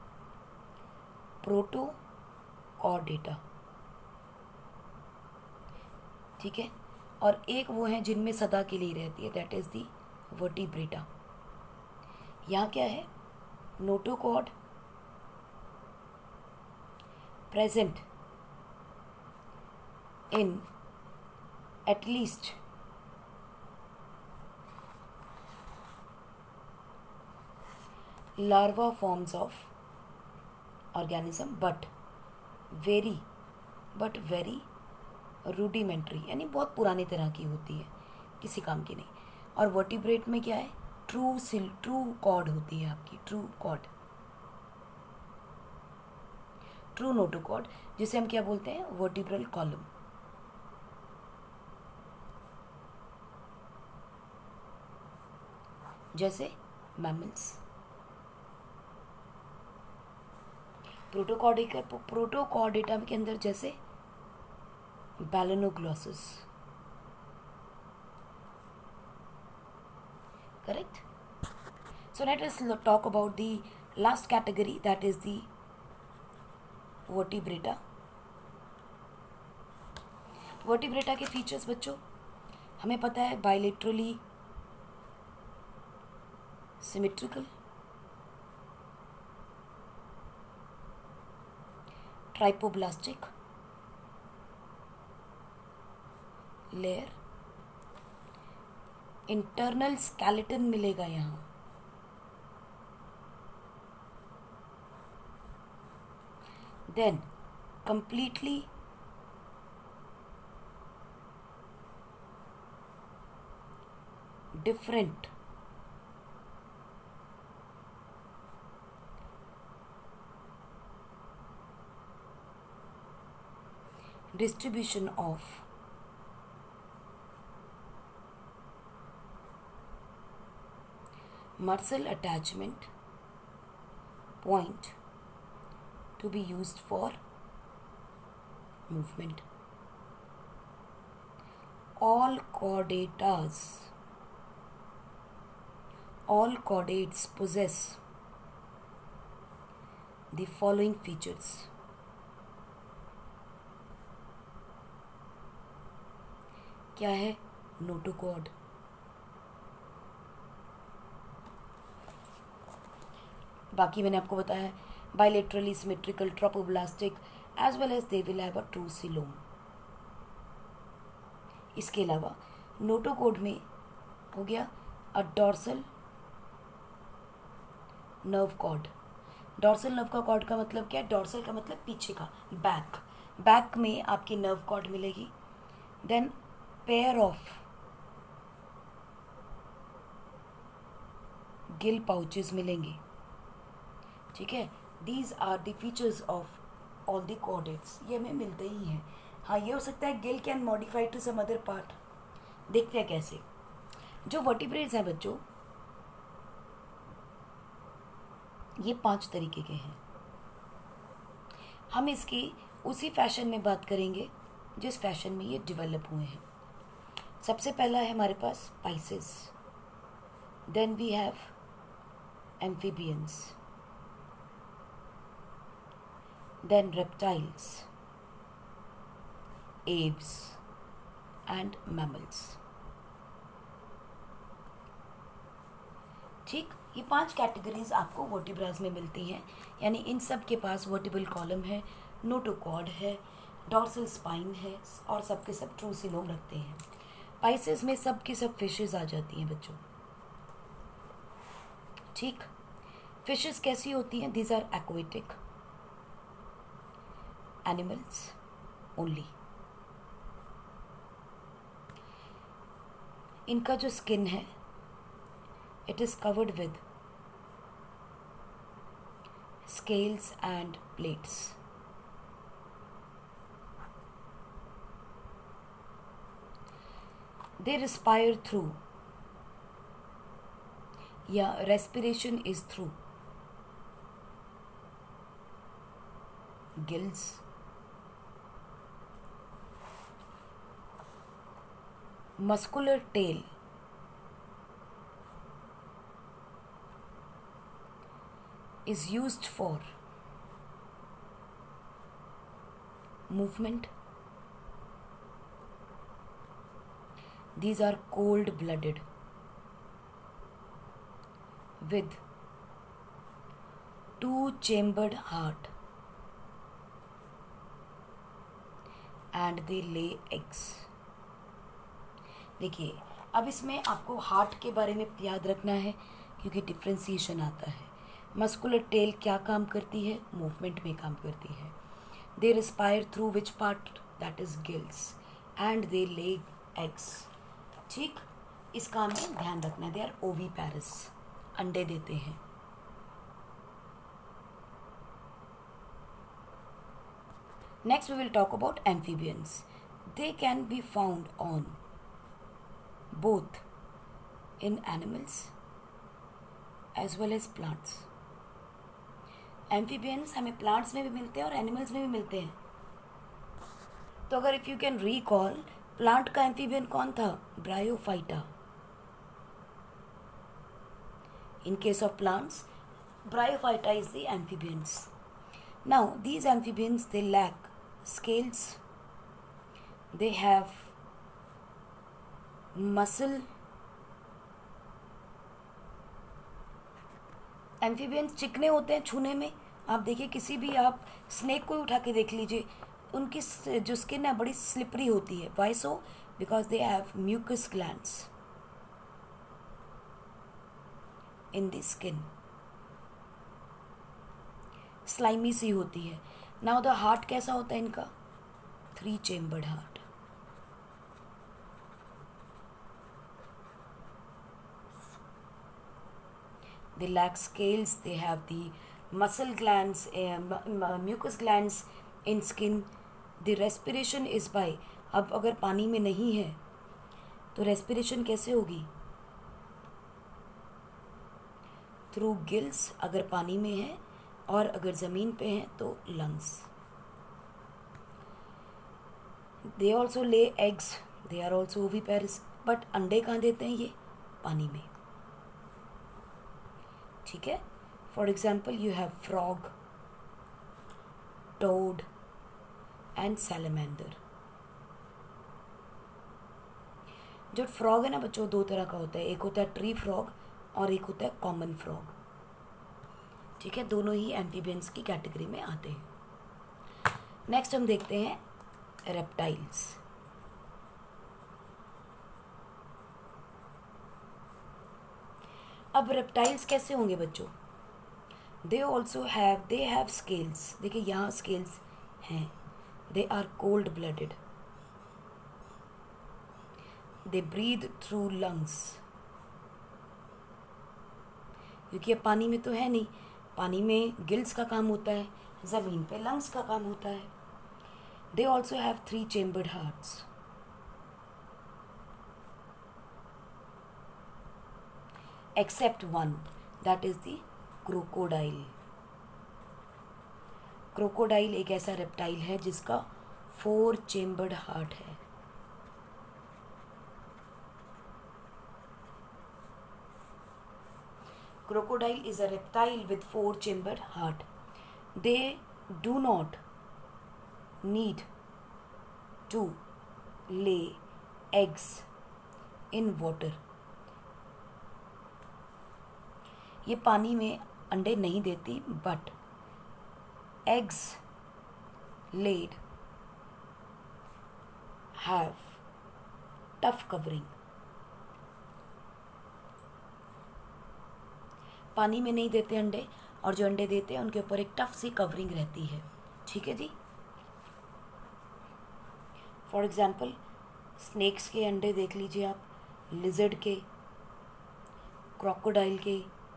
प्रोटो कॉर्डेटा, ठीक है। और एक वो है जिनमें सदा के लिए रहती है, दैट इज दी वर्टिब्रेटा। यहाँ क्या है, notochord present in at least larva forms of organism but very but very rudimentary, यानी बहुत पुराने तरह की होती है, किसी काम की नहीं। और वर्टिब्रेट में क्या है, ट्रू सिल ट्रू कॉर्ड होती है आपकी, ट्रू कॉर्ड, ट्रू नोटोकॉर्ड, जिसे हम क्या बोलते हैं, वर्टिब्रल कॉलम। जैसे मैमल्स। प्रोटोकॉर्डिका प्रोटोकॉर्डेटा के अंदर जैसे Balanoglossus, correct. So let us talk about the last category, that is the Vertebrata. Vertebrata के फीचर्स बच्चों हमें पता है, bilaterally symmetrical, triploblastic layer, internal skeleton मिलेगा यहाँ, then completely different distribution of muscle attachment point to be used for movement. All chordatas, all chordates possess the following features. क्या है, notochord, बाकी मैंने आपको बताया है, bilaterally symmetrical, tropoblastic, as well as they will have a true coelom. इसके अलावा notochord में हो गया a dorsal nerve cord. Dorsal nerve का कॉर्ड का मतलब क्या है? डॉर्सल का मतलब पीछे का, बैक। बैक में आपकी नर्व कॉर्ड मिलेगी। Then pair of gill pouches मिलेंगे, ठीक है। These are the features of all the chordates, ये हमें मिलते ही हैं। हाँ, ये हो सकता है gill can modify to some other part. देखते हैं कैसे। जो वर्टिब्रेट्स हैं बच्चों, ये पांच तरीके के हैं। हम इसकी उसी फैशन में बात करेंगे जिस फैशन में ये डेवलप हुए हैं। सबसे पहला है हमारे पास Pisces, then we have amphibians, then reptiles, aves and mammals। ठीक, ये पांच कैटेगरीज आपको वर्टिब्रास में मिलती हैं, यानी इन सब के पास वर्टिबल कॉलम है, नोटोकॉर्ड है, डॉर्सल स्पाइन है और सब के सब ट्रूसिलोम रखते हैं। पाइसेस में सब की सब फिशेस आ जाती हैं बच्चों। ठीक, फिशेस कैसी होती हैं? These are aquatic animals only. इनका जो स्किन है, it is covered with scales and plates. They respire through, या respiration is through gills, muscular tail, is used for movement. These are cold-blooded with two-chambered heart and they lay eggs. देखिए, अब इसमें आपको heart के बारे में याद रखना है क्योंकि डिफ्रेंसिएशन आता है। मस्कुलर टेल क्या काम करती है? मूवमेंट में काम करती है। They respire through which part? That is gills and they lay eggs. ठीक, इसका हमें ध्यान रखना है। दे आर ओवीपैरस, अंडे देते हैं। Next we will talk about amphibians. They can be found on both in animals as well as plants। Amphibians हमें प्लांट्स में भी मिलते हैं और एनिमल्स में भी मिलते हैं। तो अगर if you can recall, plant का एम्फीबियन कौन था? Bryophyta. In case of plants, Bryophyta is the amphibians. Now these amphibians they lack scales, they have muscle. Amphibians चिकने होते हैं छूने में। आप देखिए, किसी भी आप स्नेक को उठा के देख लीजिए, उनकी जो स्किन है बड़ी स्लिपरी होती है। Why so? Because they have mucus glands in the skin, slimy सी होती है। नाउ द हार्ट कैसा होता है इनका? Three chambered heart. They lack scales, they have the muscle glands, uh, mucus glands in skin. The respiration is by, अब अगर पानी में नहीं है तो रेस्पिरेशन कैसे होगी? थ्रू गिल्स अगर पानी में है, और अगर ज़मीन पे है तो lungs. They also lay eggs, they are also oviparous, but अंडे कहाँ देते हैं ये? पानी में। ठीक है, for example you have frog, toad and salamander. जो फ्रॉग है ना बच्चों, दो तरह का होता है। एक होता है ट्री फ्रॉग और एक होता है कॉमन फ्रॉग। ठीक है, दोनों ही एम्फीबियंस की कैटेगरी में आते हैं। नेक्स्ट हम देखते हैं रेप्टाइल्स। अब रेप्टाइल्स कैसे होंगे बच्चों? They also have they have scales, देखिए यहाँ स्केल्स हैं. They are cold blooded. They breathe through lungs, क्योंकि अब पानी में तो है नहीं, पानी में गिल्स का काम होता है, ज़मीन पे लंग्स का काम होता है. They also have three chambered hearts. Except one, that is the crocodile. Crocodile एक ऐसा रेप्टाइल है जिसका फोर चेम्बर्ड हार्ट है. Crocodile is a reptile with four chambered heart. They do not need to lay eggs in water. ये पानी में अंडे नहीं देती, but eggs laid have tough covering. पानी में नहीं देते अंडे, और जो अंडे देते हैं उनके ऊपर एक टफ सी कवरिंग रहती है. ठीक है जी. फॉर एग्जाम्पल स्नेक्स के अंडे देख लीजिए आप, लिजर्ड के, क्रोकोडाइल के,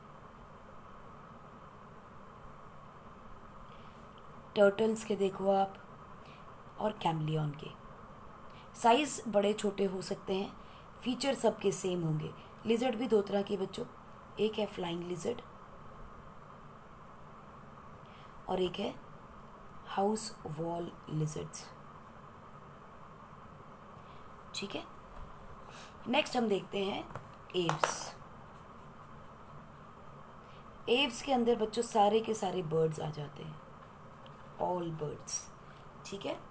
टर्टल्स के देखो आप, और कैमलियन के. साइज़ बड़े छोटे हो सकते हैं, फीचर सबके सेम होंगे. लिजर्ड भी दो तरह के बच्चों, एक है फ्लाइंग लिजर्ड और एक है हाउस वॉल लिजर्ड्स. ठीक है. नेक्स्ट हम देखते हैं एव्स. एव्स के अंदर बच्चों सारे के सारे बर्ड्स आ जाते हैं, ऑल बर्ड्स. ठीक है.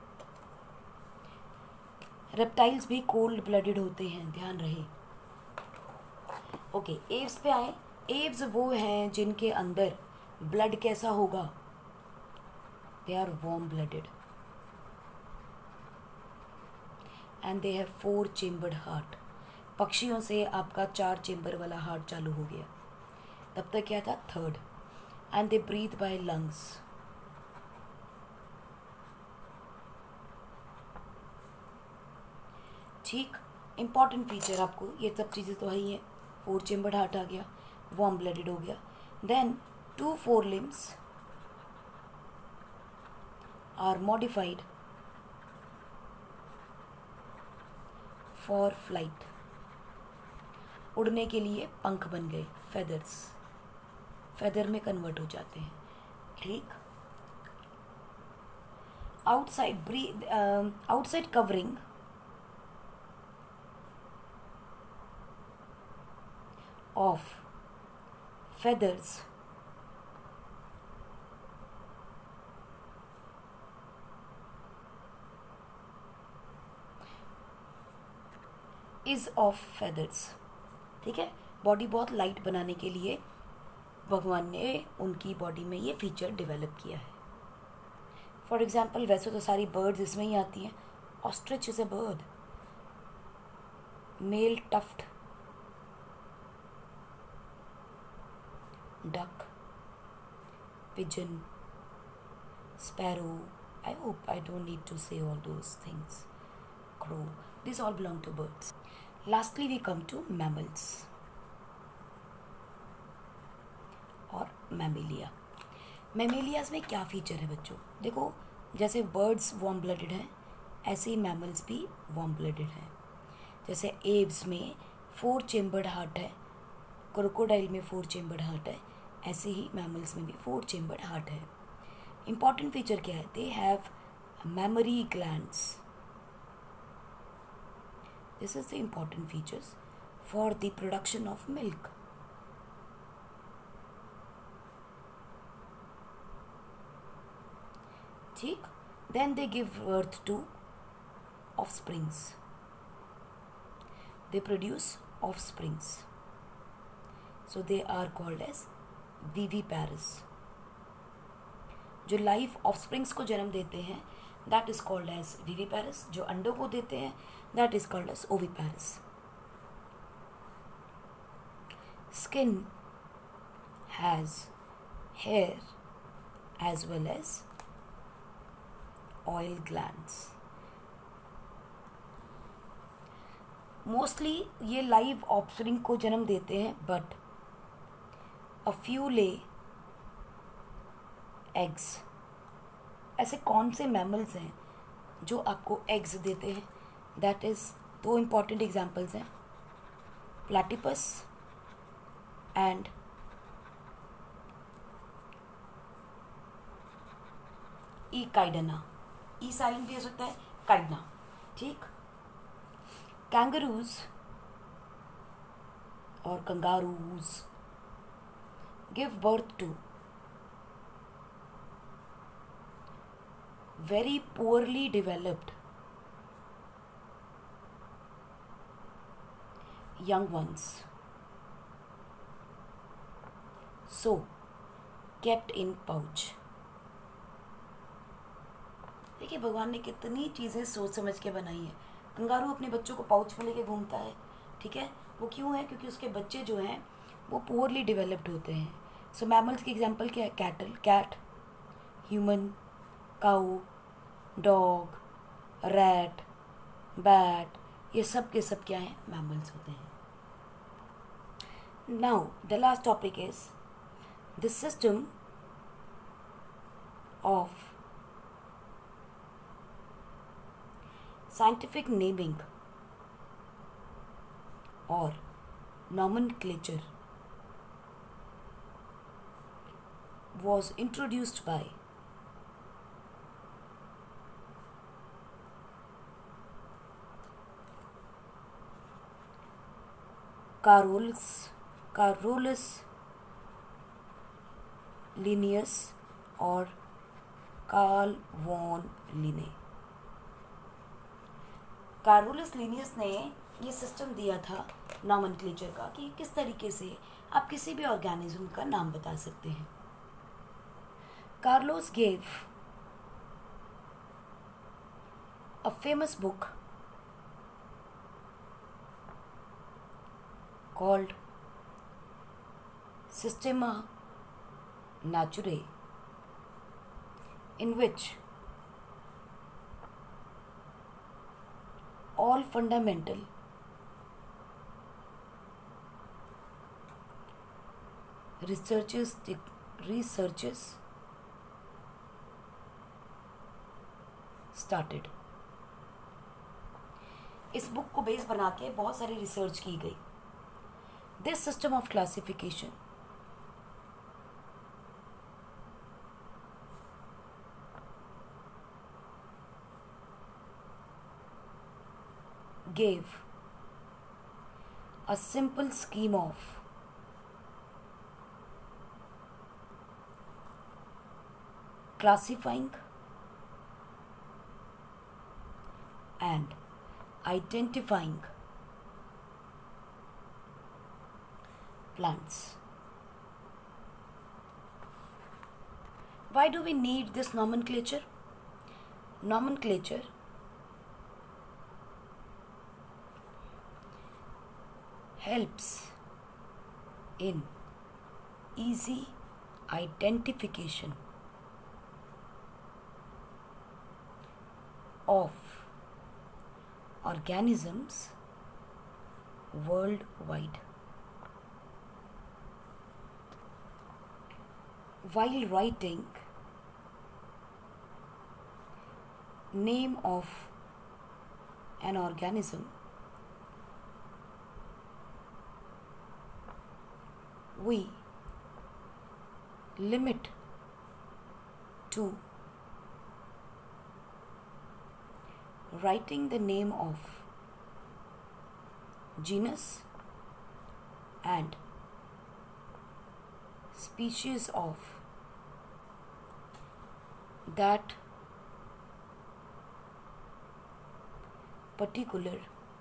रेप्टाइल्स भी कोल्ड ब्लडेड होते हैं, ध्यान रहे. ओके, एव्स पे आए. एव्स वो हैं जिनके अंदर ब्लड कैसा होगा, they are warm blooded and they have four chambered heart. पक्षियों से आपका चार चेम्बर वाला हार्ट चालू हो गया, तब तक क्या था, third. And they breathe by lungs. ठीक. इंपॉर्टेंट फीचर आपको ये सब चीज़ें तो है ही है. फोर चेम्बर्ड हार्ट आ गया, वार्म ब्लडेड हो गया. Then two forelimbs are modified for flight. उड़ने के लिए पंख बन गए, फेदर्स, फेदर में कन्वर्ट हो जाते हैं. ठीक. Outside breathe outside covering of feathers is of feathers. ठीक है. बॉडी बहुत लाइट बनाने के लिए भगवान ने उनकी बॉडी में ये फीचर डेवलप किया है. फॉर एग्जाम्पल वैसे तो सारी बर्ड्स इसमें ही आती हैं. Ostrich is a bird, male tuft, duck, pigeon, sparrow. I hope I don't need to say all those things. Crow. These all belong to birds. Lastly, we come to mammals और mammalia. Mammalias में क्या feature है बच्चों, देखो जैसे birds warm blooded हैं, ऐसे ही mammals भी warm blooded हैं. जैसे एव्स में फोर चेम्बर्ड हार्ट है, क्रोकोडाइल में फोर चेम्बर्ड हार्ट है, ऐसे ही मैमल्स में भी फोर चेम्बर्ड हार्ट है. इंपॉर्टेंट फीचर क्या है, they have mammary glands. This is the important features for the production of milk. ठीक. Then they give birth to offsprings. They produce offsprings. So they are called as viviparous. जो live offsprings को जन्म देते हैं that is called as viviparous. जो अंडों को देते हैं that is called as oviparous. Skin has hair as well as oil glands. Mostly ये लाइव ऑफस्प्रिंग को जन्म देते हैं, but a few lay eggs. ऐसे कौन से मैमल्स हैं जो आपको एग्स देते हैं? दैट इज दो इम्पॉर्टेंट एग्जाम्पल्स हैं, platypus and echidna. E silent भी हो सकता है, काइडना. ठीक. कैंगरूज और kangaroos give birth to very poorly developed young ones, so kept in pouch. देखिए भगवान ने कितनी चीज़ें सोच समझ के बनाई है. कंगारू अपने बच्चों को पाउच में लेके घूमता है. ठीक है, वो क्यों है? क्योंकि उसके बच्चे जो हैं वो पुअरली डेवलप्ड होते हैं. सो मैमल्स की एग्जांपल क्या है? Cattle, cat, human, cow, dog, rat, bat, ये सब के सब क्या हैं? मैमल्स होते हैं. Now the last topic is the system of scientific naming और nomenclature was introduced by Carolus Carolus Linnaeus और Carl von Linne. Carolus Linnaeus ने ये सिस्टम दिया था नॉमेनक्लेचर का कि किस तरीके से आप किसी भी ऑर्गेनिज्म का नाम बता सकते हैं. Carolus gave a famous book called Systema Naturae, in which all fundamental researches researches started. इस बुक को बेस बना के बहुत सारी रिसर्च की गई. This system of classification gave a simple scheme of classifying and identifying plants. Why do we need this nomenclature? Nomenclature helps in easy identification of organisms worldwide. While writing name of an organism, we limit to writing the name of genus and species of that particular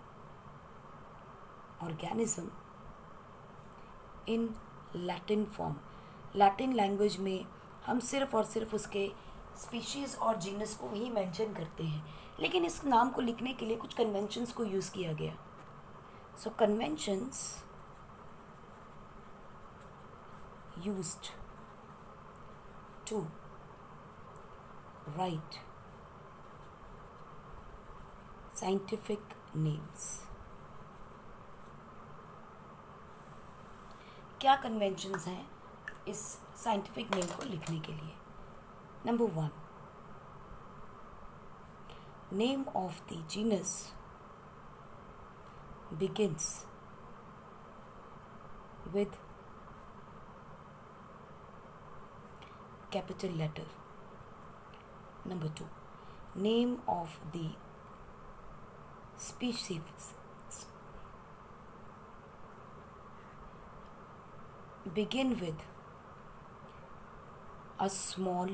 organism in Latin form. Latin language में हम सिर्फ और सिर्फ उसके species और genus को ही mention करते हैं, लेकिन इस नाम को लिखने के लिए कुछ कन्वेंशंस को यूज़ किया गया. So conventions used two, write scientific names. क्या कन्वेंशंस हैं इस साइंटिफिक नेम को लिखने के लिए? Number one, name of the genus begins with capital letter. Number two, name of the species begin with a small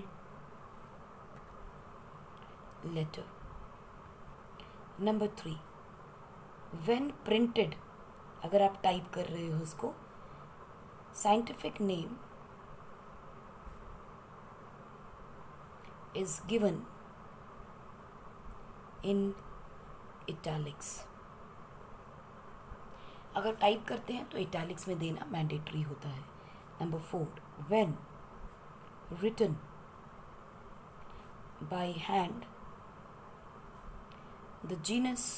letter. Number three, when printed, अगर आप type कर रहे हो उसको, scientific name is given in italics. अगर type करते हैं तो इटैलिक्स में देना मैंडेटरी होता है. Number four, when written by hand, the genus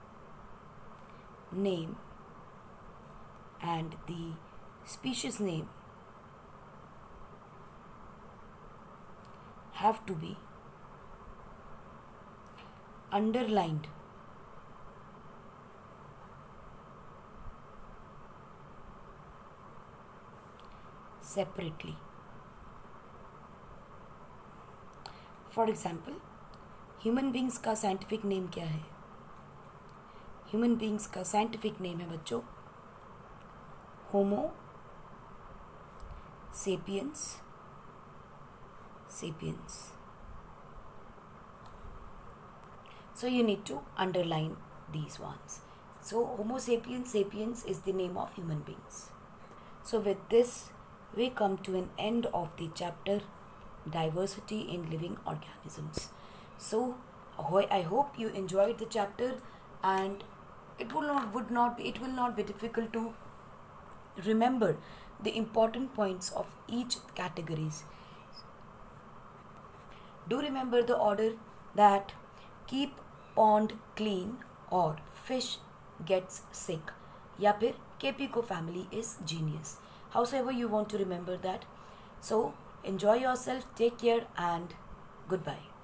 name and the species name have to be underlined separately. For example, human beings का scientific name क्या है? ह्यूमन बींग्स का साइंटिफिक नेम है बच्चों Homo sapiens sapiens. So you need to underline these ones. So Homo sapiens sapiens is the name of human beings. So with this we come to an end of the chapter diversity in living organisms. So I hope you enjoyed the chapter, and it will not would not be, it will not be difficult to remember the important points of each categories. Do remember the order that keep pond clean or fish gets sick, या फिर Kepico family is genius. However you want to remember that. So enjoy yourself, take care, and goodbye.